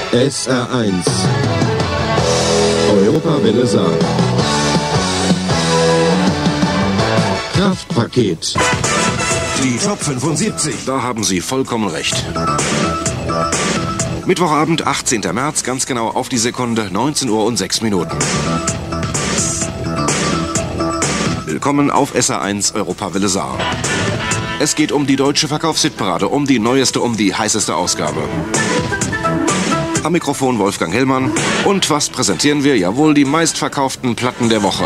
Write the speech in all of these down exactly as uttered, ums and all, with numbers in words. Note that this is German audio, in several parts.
S R eins Europawelle Saar. Kraftpaket. Die Top fünfundsiebzig. Da haben Sie vollkommen recht. Mittwochabend, achtzehnter März, ganz genau auf die Sekunde, neunzehn Uhr und sechs Minuten. Willkommen auf S R eins Europawelle Saar. Es geht um die deutsche Verkaufshitparade, um die neueste, um die heißeste Ausgabe. Am Mikrofon Wolfgang Hellmann. Und was präsentieren wir? Jawohl, die meistverkauften Platten der Woche.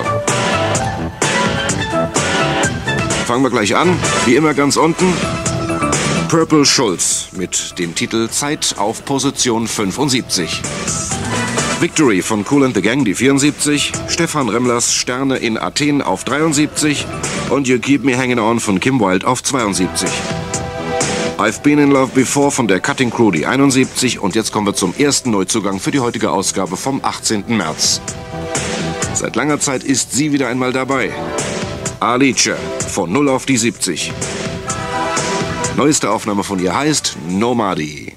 Fangen wir gleich an, wie immer ganz unten. Purple Schulz mit dem Titel Zeit auf Position fünfundsiebzig. Victory von Kool and the Gang, die vierundsiebzig. Stefan Remmlers Sterne in Athen auf dreiundsiebzig. Und You Keep Me Hanging On von Kim Wilde auf zweiundsiebzig. I've Been in Love Before von der Cutting Crew, die einundsiebzig. Und jetzt kommen wir zum ersten Neuzugang für die heutige Ausgabe vom achtzehnten März. Seit langer Zeit ist sie wieder einmal dabei. Alice von null auf die siebzig. Neueste Aufnahme von ihr heißt Nomadi.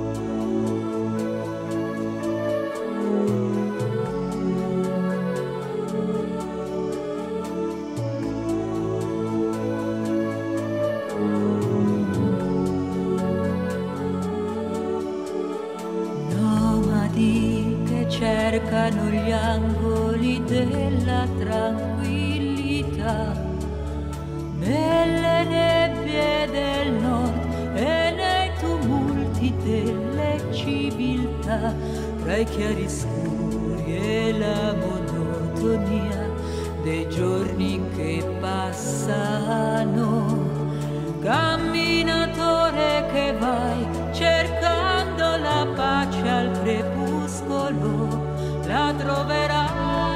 Nomadi che cercano gli angoli della tranquillità, nelle nebbie del nord e nei tumulti delle civiltà, tra i chiaroscuri e la monotonia dei giorni che passano. Camminatore che vai cercando la pace al crepuscolo, la troverai.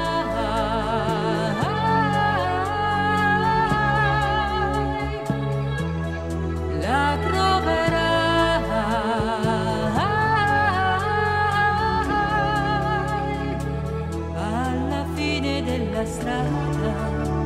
La troverai alla fine della strada,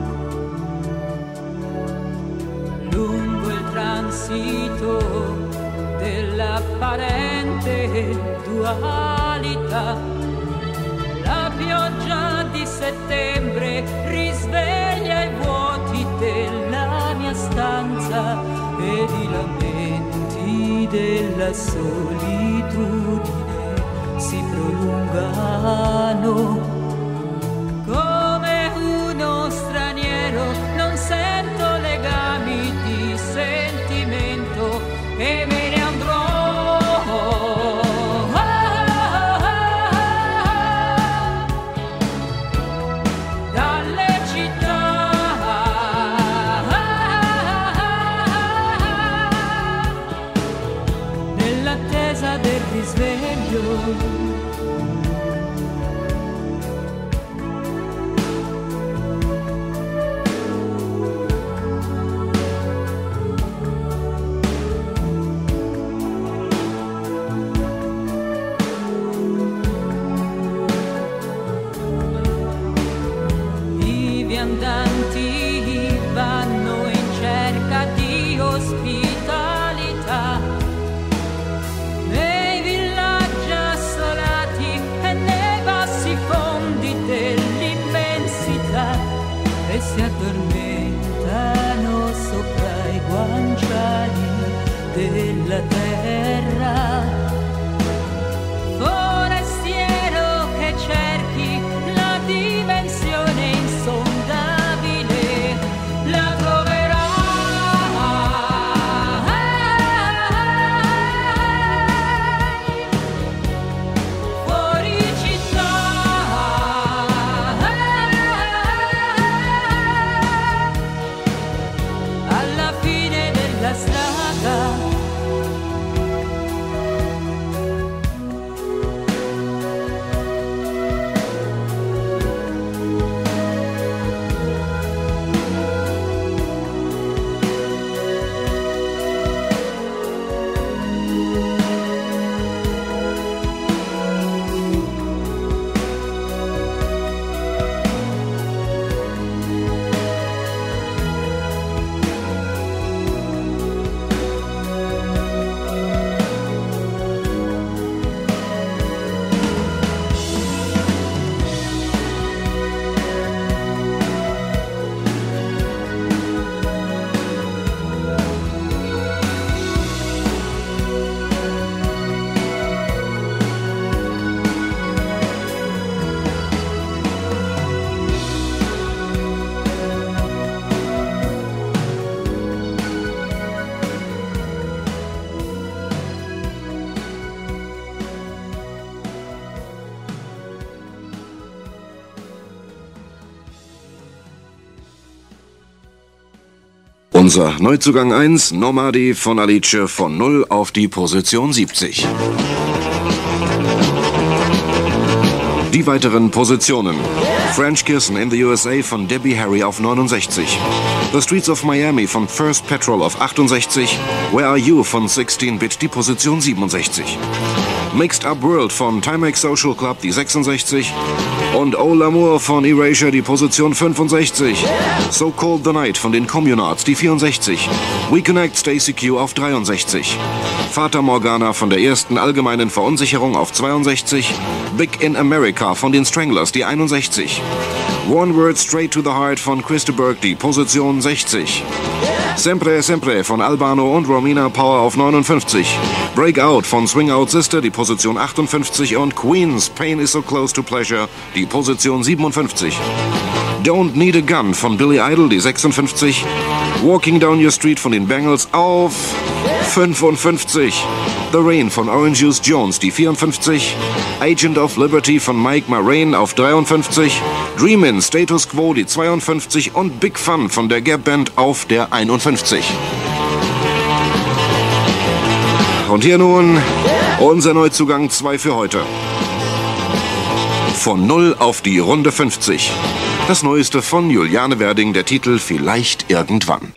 lungo il transito dell'apparente dualità. La pioggia di settembre risveglia i vuoti della mia stanza ed i lamenti della solitudine si prolungano. Come uno straniero non sento legami di sentimento e me ne andrò. Del risveglio, i viandanti vanno in cerca di ospitalità. Nei villaggi assolati e nei bassi fondi dell'immensità, e si addormentano sopra i guanciali della terra. Forestiero che cerchi la dimensione insondabile, la troverai. Unser Neuzugang eins, Nomadi von Alice, von null auf die Position siebzig. Die weiteren Positionen. French Kissing in the U S A von Debbie Harry auf neunundsechzig. The Streets of Miami von First Petrol auf achtundsechzig. Where Are You von sechzehn Bit, die Position siebenundsechzig. Mixed Up World von Timex Social Club, die sechsundsechzig. Und Oh L'Amour von Erasure, die Position fünfundsechzig. So Cold the Night von den Communards, die vierundsechzig. We Connect Stacy Q auf dreiundsechzig. Fata Morgana von der ersten allgemeinen Verunsicherung auf zweiundsechzig. Big in America von den Stranglers, die einundsechzig. One Word Straight to the Heart von Christa Burke, die Position sechzig. Sempre Sempre von Albano und Romina Power auf neunundfünfzig. Breakout von Swing Out Sister, die Position achtundfünfzig. Und Queens Pain is so close to pleasure, die Position siebenundfünfzig. Don't Need a Gun von Billy Idol, die sechsundfünfzig. Walking Down Your Street von den Bangles auf fünfundfünfzig. The Rain von Orange Juice Jones, die vierundfünfzig. Agent of Liberty von Mike Marraine auf dreiundfünfzig. Dreamin' Status Quo, die zweiundfünfzig. Und Big Fun von der Gap Band auf der einundfünfzig. Und hier nun unser Neuzugang zwei für heute. Von null auf die Runde fünfzig. Das Neueste von Juliane Werding, der Titel Vielleicht irgendwann.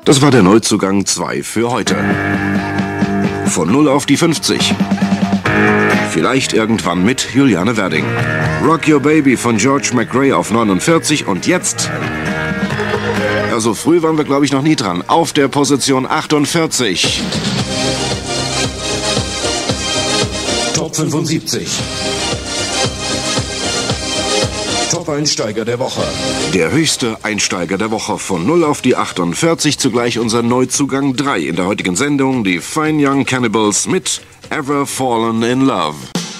Das war der Neuzugang zwei für heute. Von null auf die fünfzig. Vielleicht irgendwann mit Juliane Werding. Rock Your Baby von George McRae auf neunundvierzig und jetzt... Ja, so früh waren wir, glaube ich, noch nie dran. Auf der Position achtundvierzig. Top fünfundsiebzig. Top-Einsteiger der Woche. Der höchste Einsteiger der Woche von null auf die achtundvierzig. Zugleich unser Neuzugang drei in der heutigen Sendung. Die Fine Young Cannibals mit Ever Fallen in Love.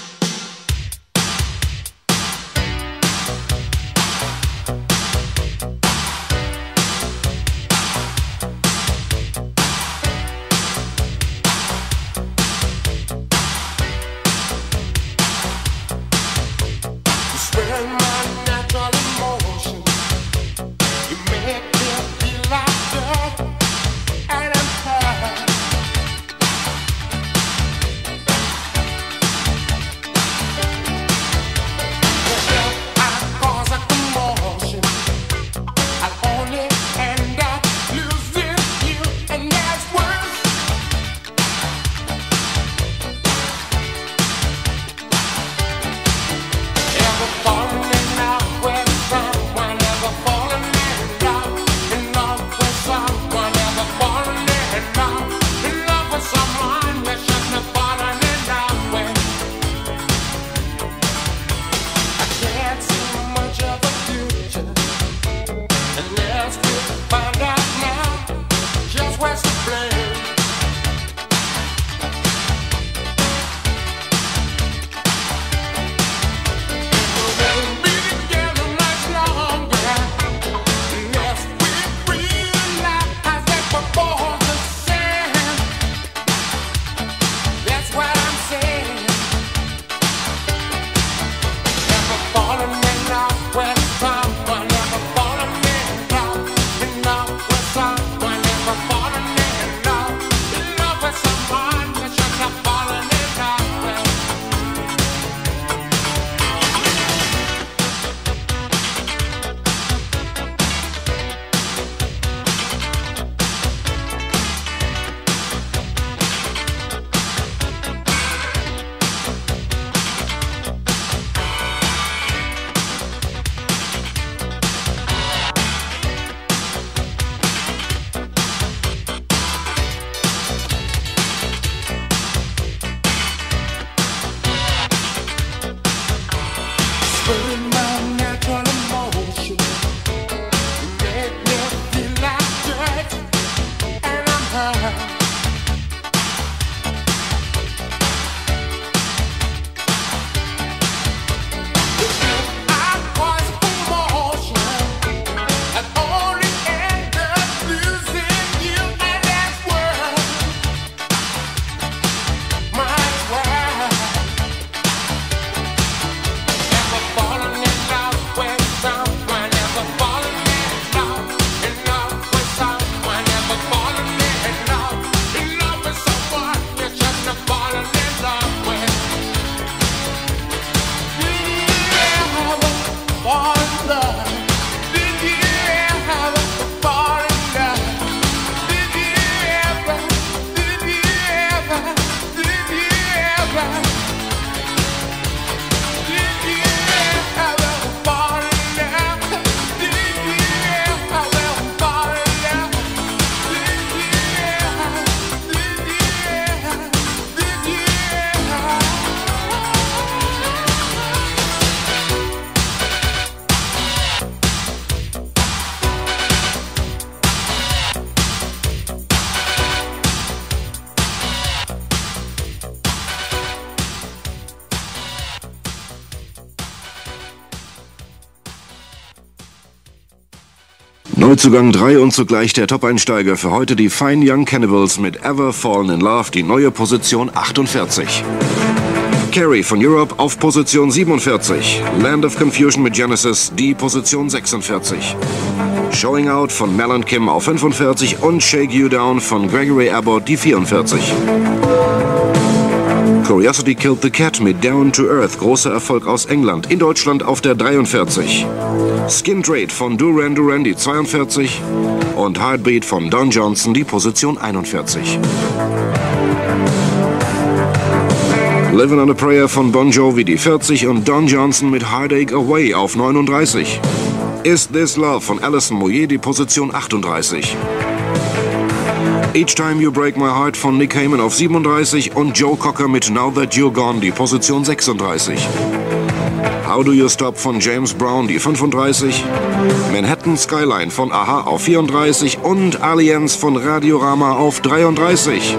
Neuzugang drei und zugleich der Top-Einsteiger für heute, die Fine Young Cannibals mit Ever Fallen in Love, die neue Position achtundvierzig. Carrie von Europe auf Position siebenundvierzig. Land of Confusion mit Genesis, die Position sechsundvierzig. Showing Out von Mel und Kim auf fünfundvierzig und Shake You Down von Gregory Abbott, die vierundvierzig. Curiosity Killed the Cat mit Down to Earth, großer Erfolg aus England, in Deutschland auf der dreiundvierzig. Skin Trade von Duran Duran, die zweiundvierzig. Und Heartbeat von Don Johnson die Position einundvierzig. Living on a Prayer von Bon Jovi die vierzig und Don Johnson mit Heartache Away auf neununddreißig. Is This Love von Alison Moyet die Position achtunddreißig. Each Time You Break My Heart von Nick Cayman auf siebenunddreißig und Joe Cocker mit Now That You're Gone die Position sechsunddreißig. How Do You Stop von James Brown die fünfunddreißig. Manhattan Skyline von a-ha auf vierunddreißig und Allianz von Radiorama auf dreiunddreißig.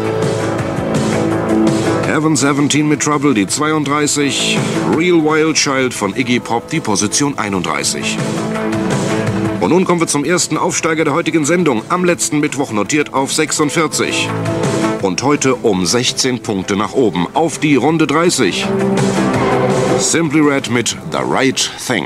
Heaven siebzehn mit Trouble die zweiunddreißig. Real Wild Child von Iggy Pop die Position einunddreißig. Und nun kommen wir zum ersten Aufsteiger der heutigen Sendung. Am letzten Mittwoch notiert auf sechsundvierzig. Und heute um sechzehn Punkte nach oben auf die Runde dreißig. Simply Red mit The Right Thing.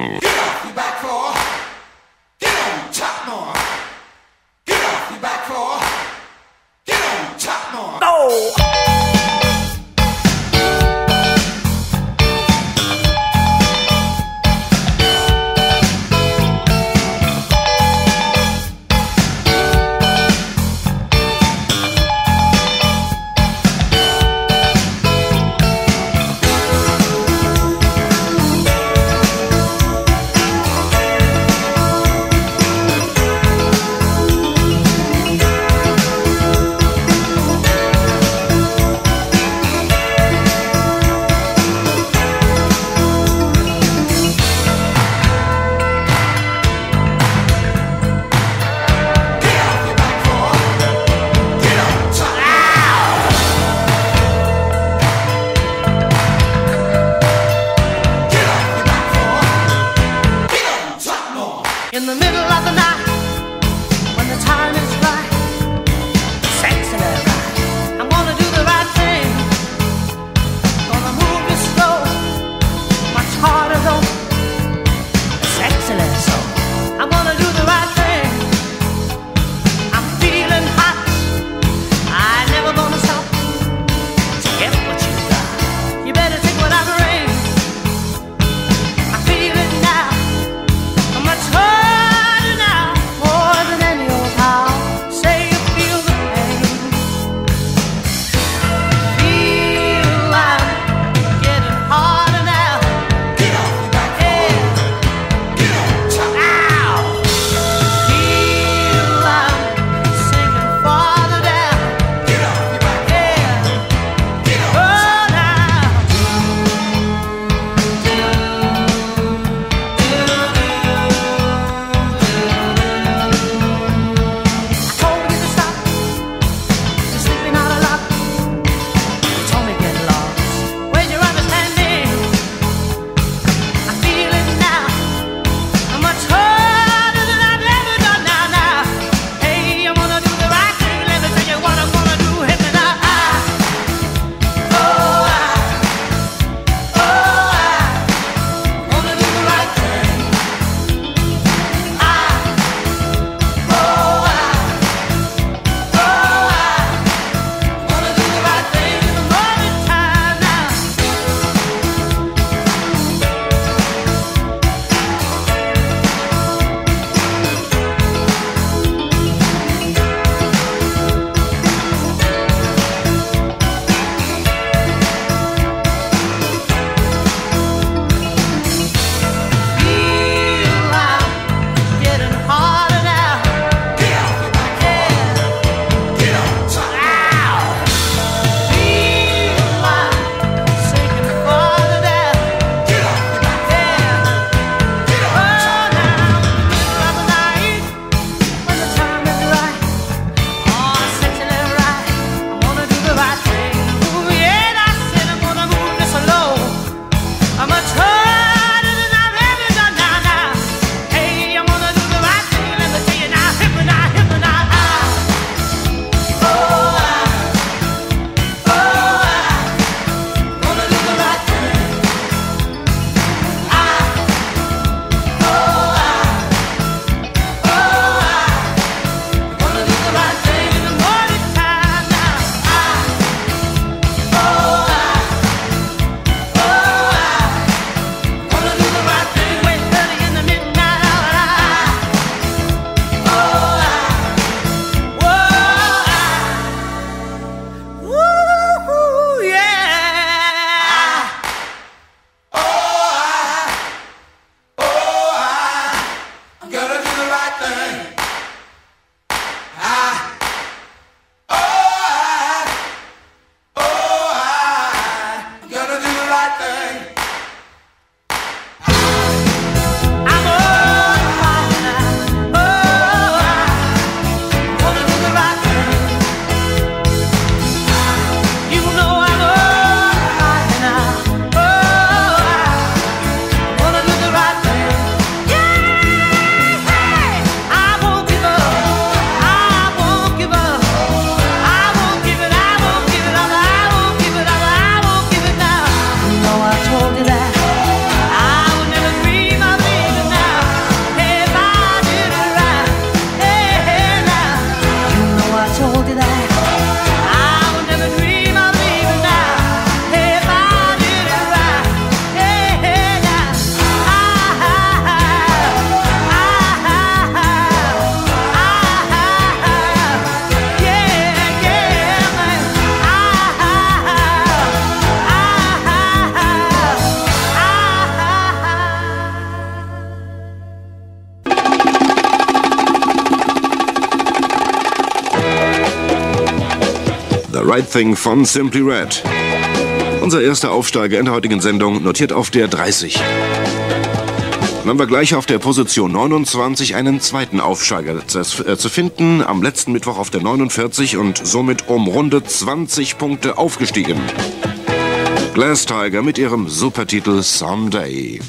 Right Thing von Simply Red. Unser erster Aufsteiger in der heutigen Sendung, notiert auf der dreißig. Dann haben wir gleich auf der Position neunundzwanzig einen zweiten Aufsteiger zu finden. Am letzten Mittwoch auf der neunundvierzig und somit um runde zwanzig Punkte aufgestiegen. Glass Tiger mit ihrem Supertitel Someday.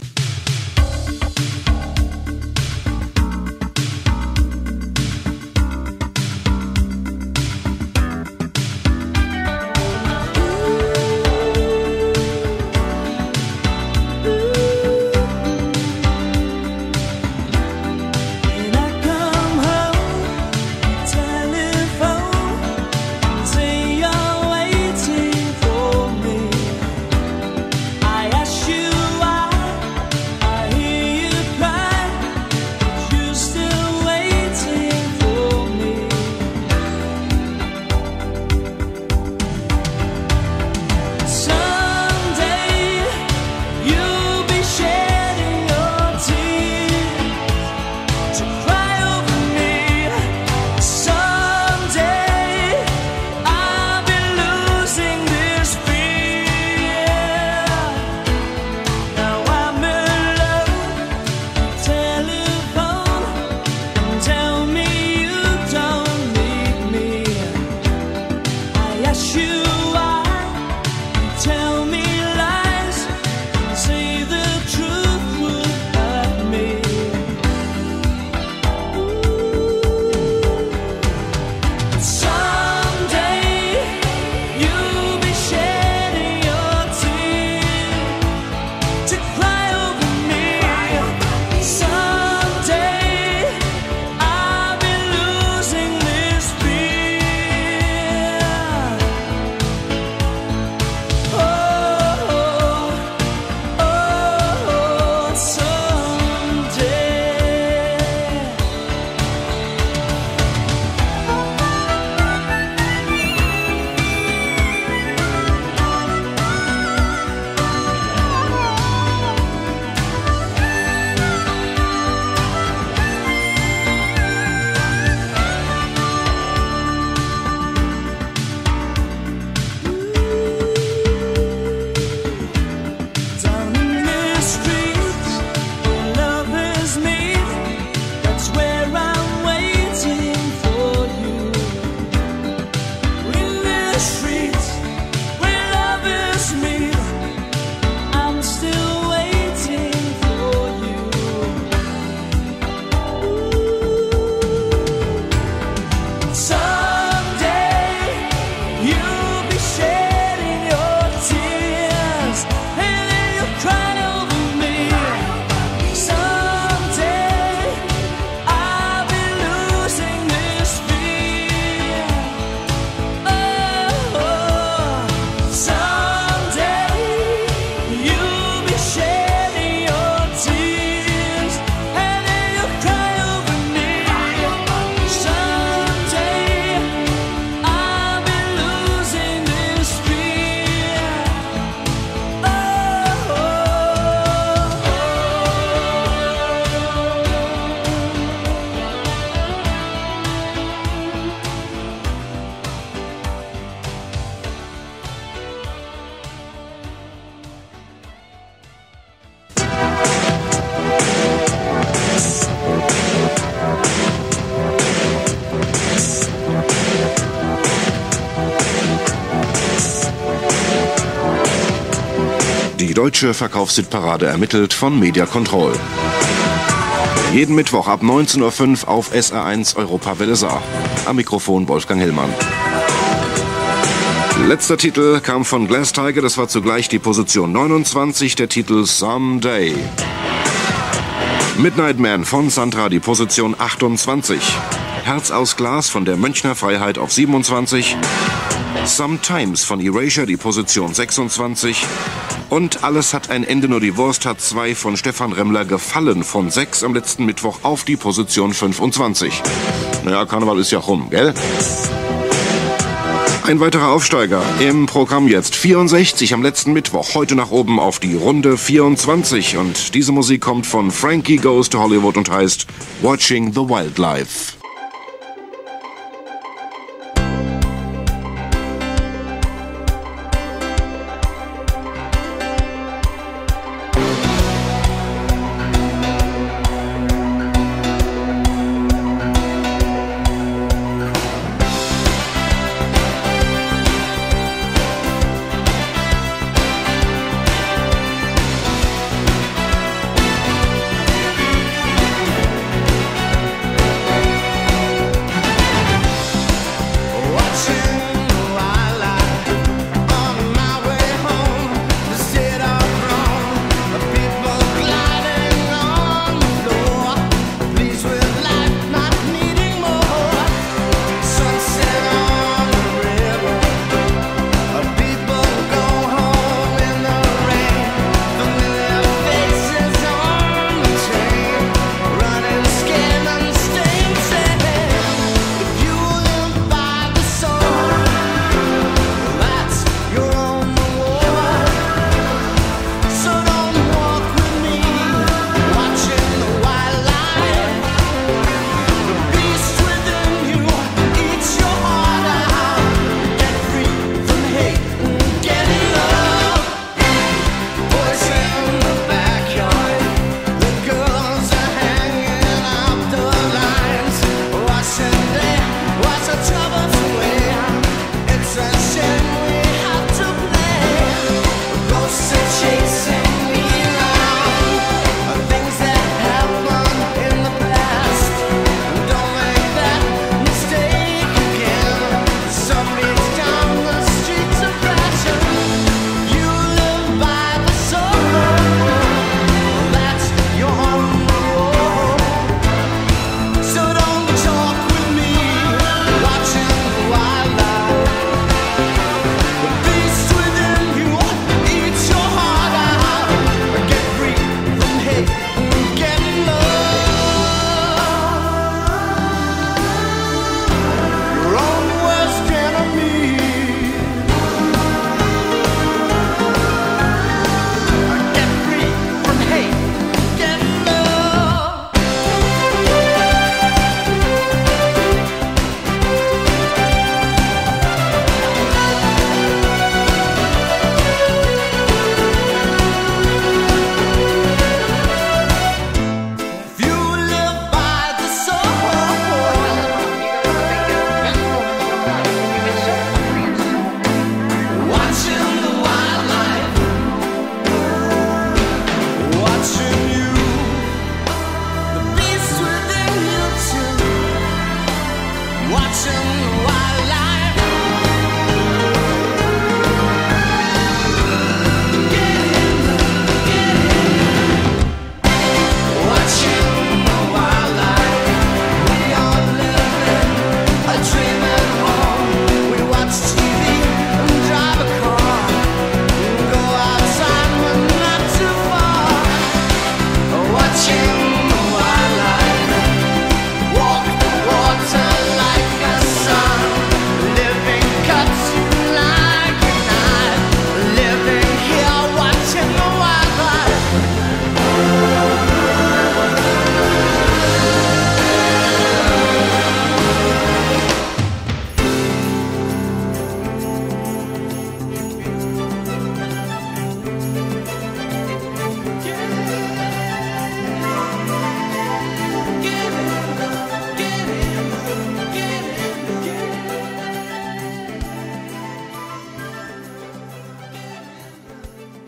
Die deutsche Verkaufshitparade ermittelt von Media Control. Jeden Mittwoch ab neunzehn Uhr fünf auf S R eins Europa Welle Saar. Am Mikrofon Wolfgang Hillmann. Letzter Titel kam von Glass Tiger, das war zugleich die Position neunundzwanzig, der Titel Someday. Midnight Man von Sandra, die Position achtundzwanzig. Herz aus Glas von der Münchner Freiheit auf siebenundzwanzig. Sometimes von Erasure, die Position sechsundzwanzig. Und Alles hat ein Ende, nur die Wurst hat zwei von Stefan Remmler gefallen von sechs am letzten Mittwoch auf die Position fünfundzwanzig. Naja, Karneval ist ja rum, gell? Ein weiterer Aufsteiger im Programm jetzt. vierundsechzig am letzten Mittwoch, heute nach oben auf die Runde vierundzwanzig. Und diese Musik kommt von Frankie Goes to Hollywood und heißt Watching the Wildlife.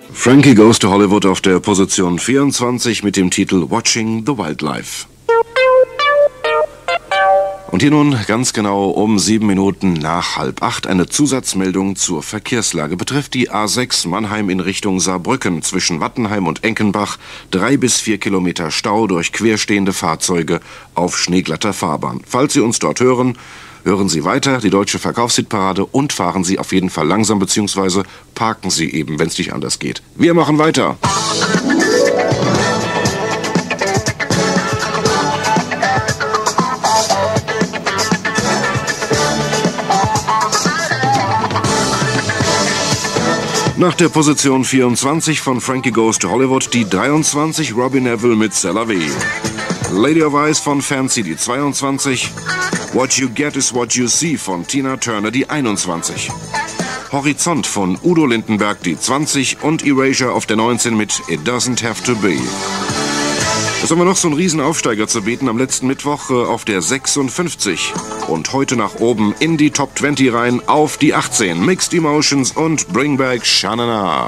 Frankie Goes to Hollywood auf der Position vierundzwanzig mit dem Titel Watching the Wildlife. Und hier nun ganz genau um sieben Minuten nach halb acht eine Zusatzmeldung zur Verkehrslage. Betrifft die A sechs Mannheim in Richtung Saarbrücken zwischen Wattenheim und Enkenbach. Drei bis vier Kilometer Stau durch querstehende Fahrzeuge auf schneeglatter Fahrbahn. Falls Sie uns dort hören, hören Sie weiter die deutsche Verkaufshitparade und fahren Sie auf jeden Fall langsam, beziehungsweise parken Sie eben, wenn es nicht anders geht. Wir machen weiter. Nach der Position vierundzwanzig von Frankie Goes to Hollywood die dreiundzwanzig, Robbie Neville mit C'est la vie. Lady of Ice von Fancy die zweiundzwanzig. What You Get Is What You See von Tina Turner die einundzwanzig. Horizont von Udo Lindenberg die zwanzig und Erasure auf der neunzehn mit It Doesn't Have to Be. Jetzt haben wir noch so einen Riesenaufsteiger zu bieten am letzten Mittwoch äh, auf der sechsundfünfzig. Und heute nach oben in die Top zwanzig rein auf die achtzehn. Mixed Emotions und Bring Back Sha-Na-Na.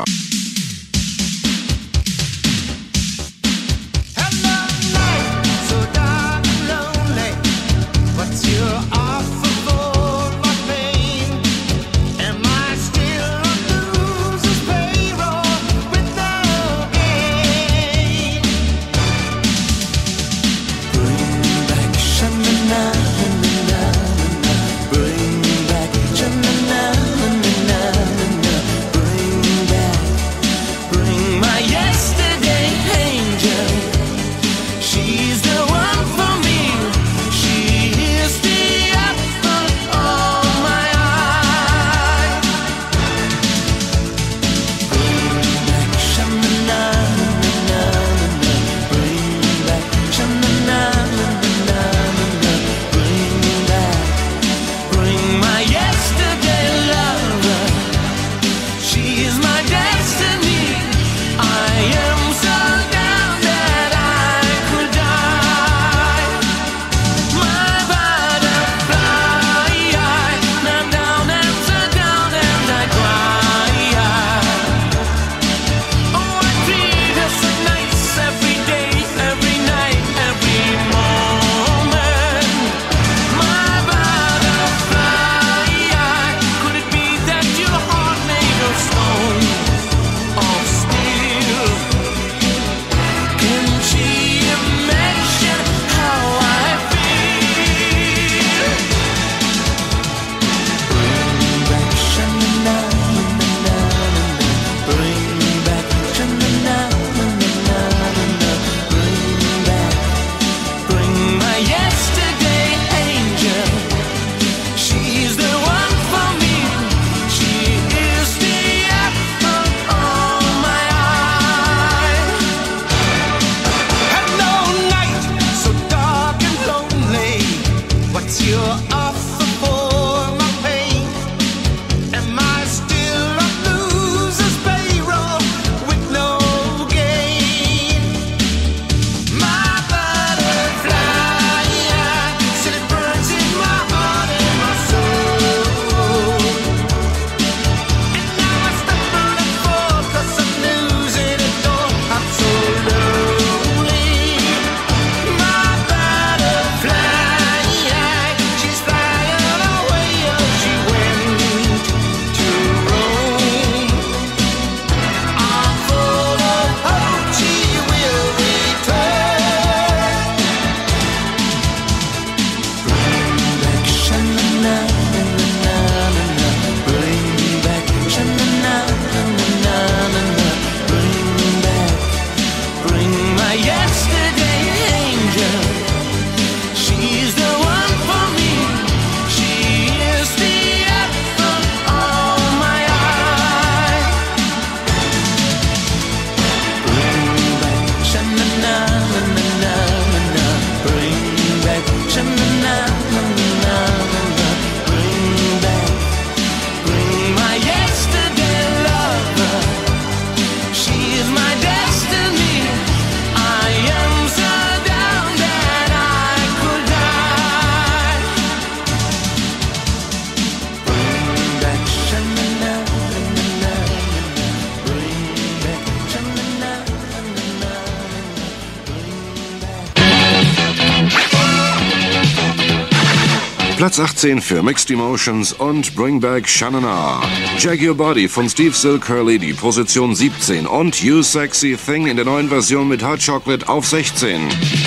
Platz achtzehn für Mixed Emotions und Bring Back Shanana. Jag Your Body von Steve Silk-Hurley, die Position siebzehn. Und You Sexy Thing in der neuen Version mit Hot Chocolate auf sechzehn.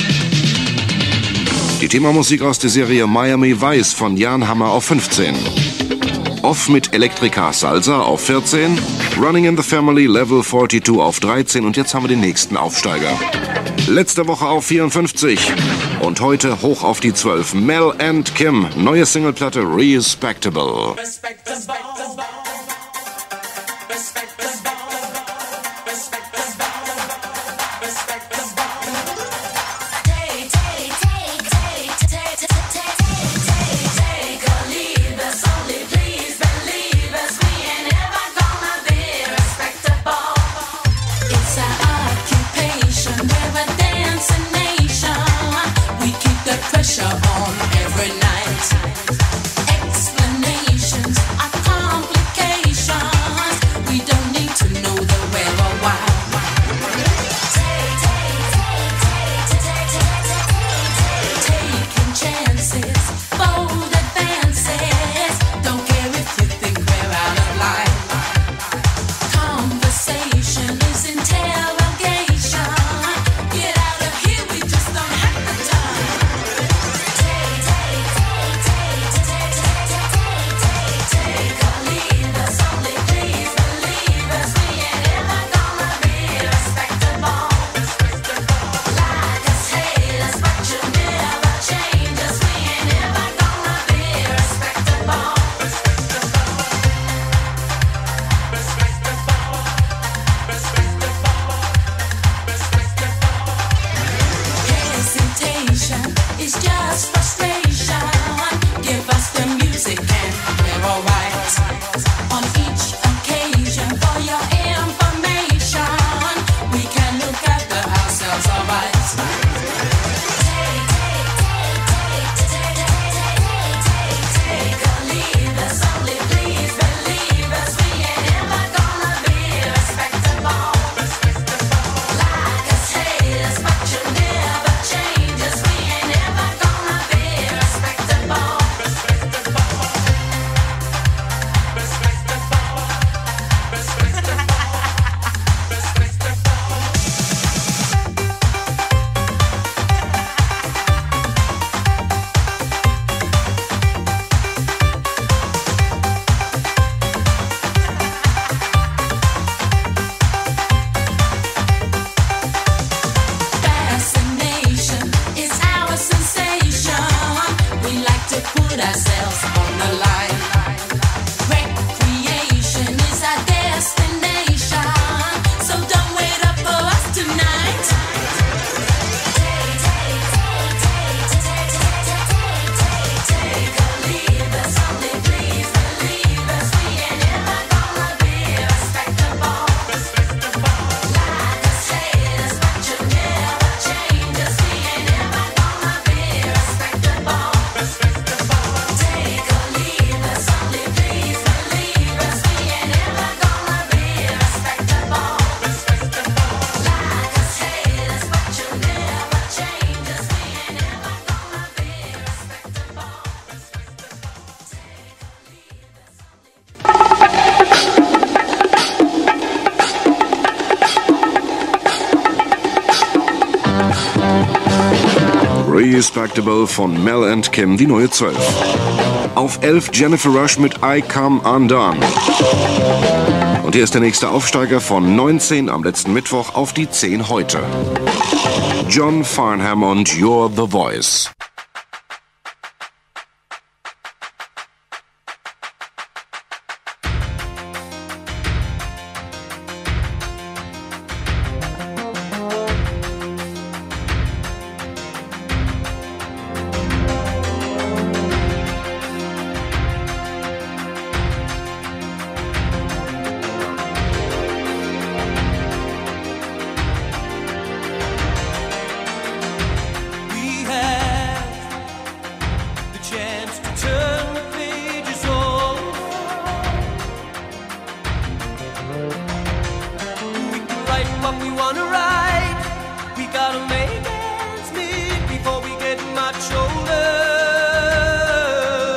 Die Themamusik aus der Serie Miami Vice von Jan Hammer auf fünfzehn. Off mit Electrica Salsa auf vierzehn. Running in the Family Level zweiundvierzig auf dreizehn. Und jetzt haben wir den nächsten Aufsteiger. Letzte Woche auf vierundfünfzig. Und heute hoch auf die zwölf. Mel and Kim. Neue Singleplatte Respectable. Pressure on every night. Explanations are complications. We don't need to know the where or why. Taking chances, bold advances. Don't care if you think we're out of line. Conversation is interrogation. Get out of here, we just don't have the time. It's just frustration. Give us the music and we're alright. On each occasion, for your information, we can look after ourselves alright. Take or leave us, only please believe us. We ain't ever gonna be respectable. Like us, hate us, but you never change us. We ain't ever gonna be respectable. Fascination is our sensation. We like to put ourselves on the line. Recreation is our destination. So don't wait up for us tonight. Take or leave us, only please believe us. We ain't ever gonna be respectable. Like us, hate us, but you never change us. We ain't ever gonna be respectable. Take or leave us, only please believe us. We ain't ever gonna be respectable. Like us, hate us, but you never change us. We ain't ever gonna be respectable. Respectable von Mel and Kim, die neue zwölf. Auf elf Jennifer Rush mit I Come Undone. Und hier ist der nächste Aufsteiger von neunzehn am letzten Mittwoch auf die zehn heute. John Farnham und You're the Voice. We have the chance to turn the pages over. We can write what we wanna write. We gotta make ends meet before we get much older.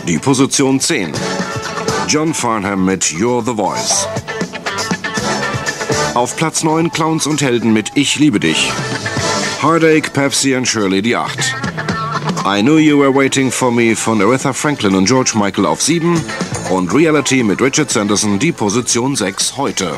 Die Position zehn. John Farnham mit You're the Voice. Auf Platz neun Clowns und Helden mit Ich liebe dich. Heartache, Pepsi and Shirley die acht. I Knew You Were Waiting for Me von Aretha Franklin und George Michael auf sieben. Und Reality mit Richard Sanderson die Position sechs heute.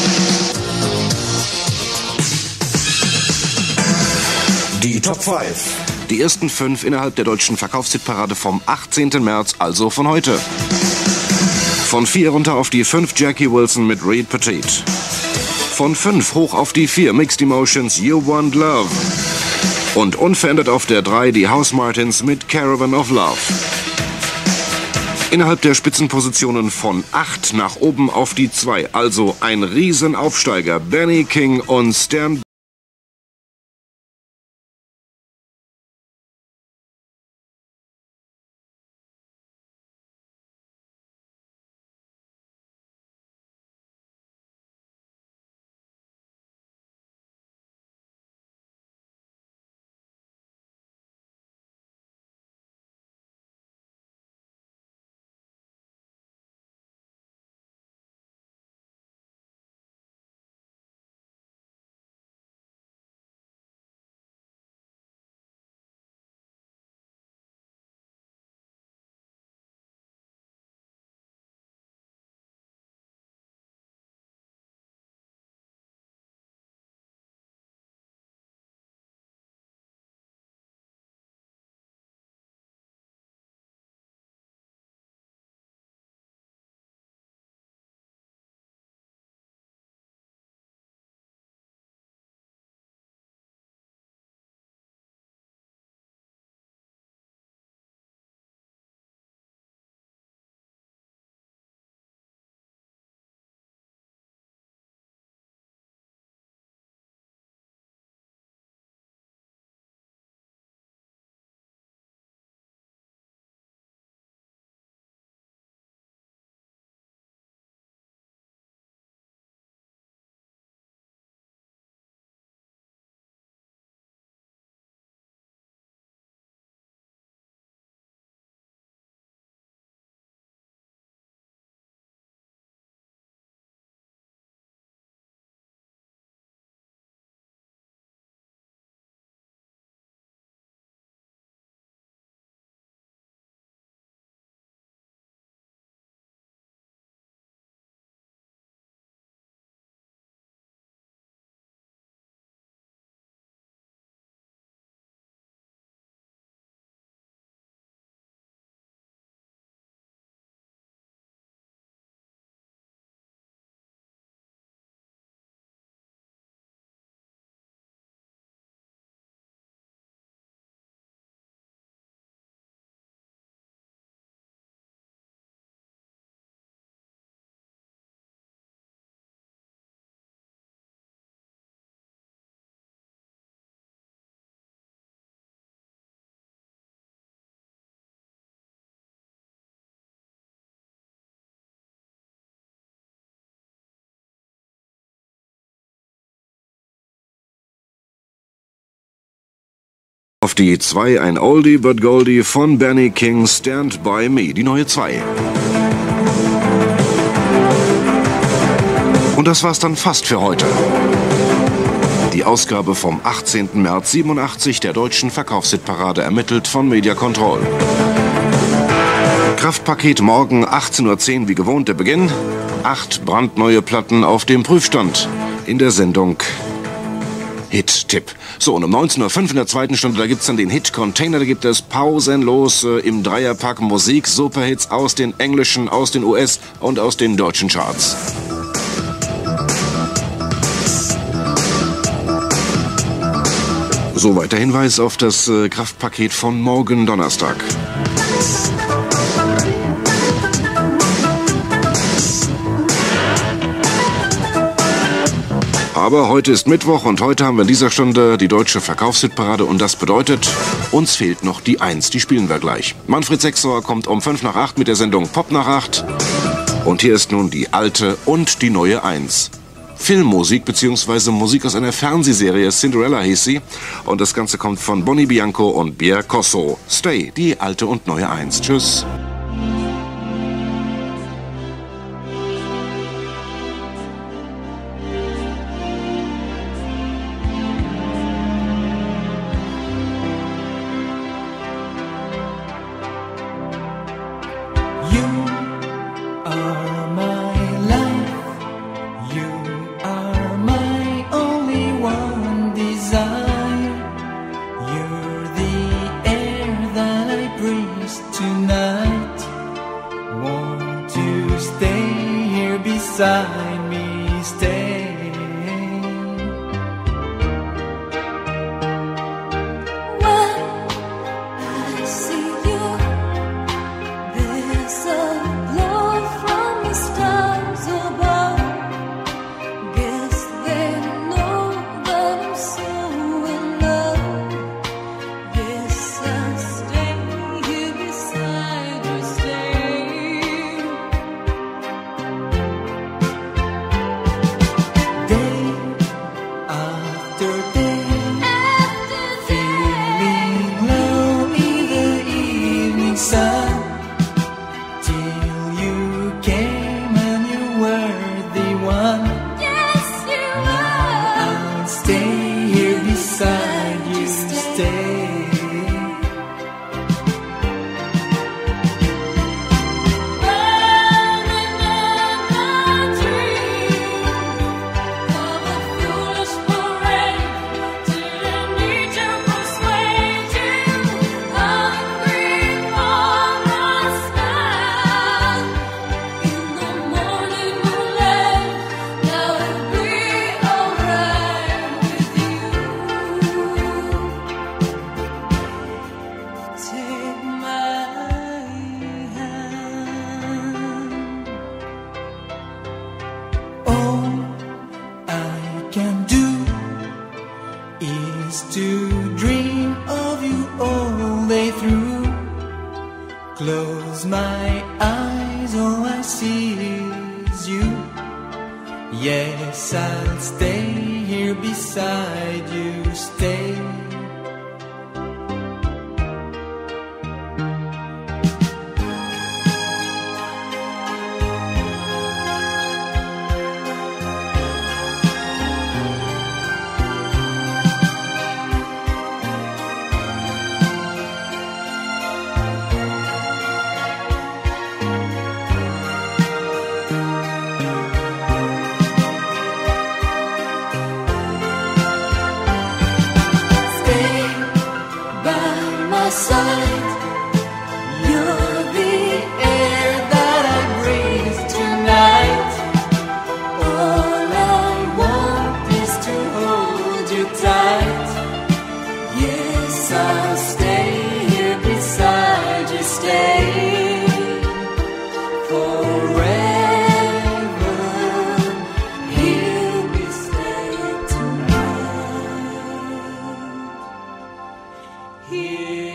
Die Top fünf. Die ersten fünf innerhalb der deutschen Verkaufshitparade vom achtzehnten März, also von heute. Von vier runter auf die fünf Jackie Wilson mit Reed Petite. Von fünf hoch auf die vier Mixed Emotions You Want Love. Und unverändert auf der drei die House Martins mit Caravan of Love. Innerhalb der Spitzenpositionen von acht nach oben auf die zwei, also ein Riesenaufsteiger. Benny King und Stand auf die zwei ein Oldie but Goldie von Benny King, Stand By Me, die neue zwei. Und das war's dann fast für heute. Die Ausgabe vom achtzehnten März siebenundachtzig der deutschen Verkaufshitparade ermittelt von Media Control. Kraftpaket morgen achtzehn Uhr zehn wie gewohnt der Beginn. Acht brandneue Platten auf dem Prüfstand in der Sendung Hit-Tipp. So, und um neunzehn Uhr fünf in der zweiten Stunde, da gibt's dann den Hit-Container, da gibt es pausenlos äh, im Dreierpack Musik, Superhits aus den englischen, aus den U S und aus den deutschen Charts. Soweit der Hinweis auf das äh, Kraftpaket von morgen Donnerstag. Aber heute ist Mittwoch und heute haben wir in dieser Stunde die deutsche Verkaufshitparade und das bedeutet, uns fehlt noch die Eins, die spielen wir gleich. Manfred Sechsauer kommt um fünf nach acht mit der Sendung Pop nach acht und hier ist nun die alte und die neue Eins. Filmmusik bzw. Musik aus einer Fernsehserie, Cinderella hieß sie, und das Ganze kommt von Bonnie Bianco und Pierre Cosso. Stay, die alte und neue Eins. Tschüss. beside me, stay. When I see you, there's a glow from the stars above. Guess they know that I'm so in love. Yes, I'll stay here beside you, stay. Day after day, feeling low in the evening sun, till you came and you were the one. Yes, you are. I'll stay here beside you, stay. Running in my dreams of a foolish parade, didn't need to persuade you. Hungry for a smile in the morning moonlight. Now it'll be alright with you. Take my hand. All I can do is to dream of you all day through. Close my eyes, all I see is you. Yes, I'll stay here beside you, stay. Stay by my side. You're the air that I breathe tonight. All I want is to hold you tight. Yes, I'll stay here beside you, stay forever. Here we stay tonight. Here